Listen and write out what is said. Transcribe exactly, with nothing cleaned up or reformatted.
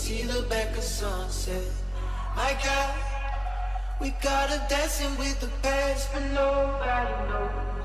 see the back of sunset. My God, we got her dancing with the past, but nobody knows.